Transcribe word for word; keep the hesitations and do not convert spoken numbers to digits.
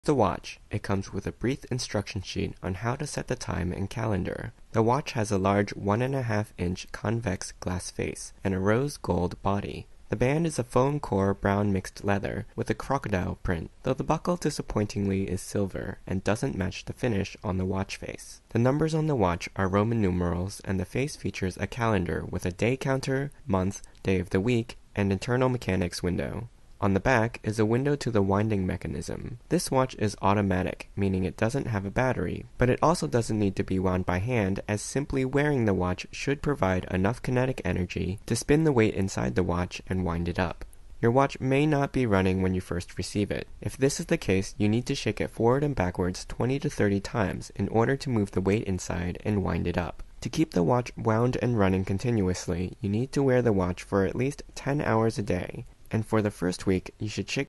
The watch. It comes with a brief instruction sheet on how to set the time and calendar. The watch has a large one and a half inch convex glass face and a rose gold body. The band is a foam core brown mixed leather with a crocodile print, though the buckle disappointingly is silver and doesn't match the finish on the watch face. The numbers on the watch are Roman numerals, and the face features a calendar with a day counter, month, day of the week, and internal mechanics window. On the back is a window to the winding mechanism. This watch is automatic, meaning it doesn't have a battery, but it also doesn't need to be wound by hand, as simply wearing the watch should provide enough kinetic energy to spin the weight inside the watch and wind it up. Your watch may not be running when you first receive it. If this is the case, you need to shake it forward and backwards twenty to thirty times in order to move the weight inside and wind it up. To keep the watch wound and running continuously, you need to wear the watch for at least ten hours a day. And for the first week, you should shake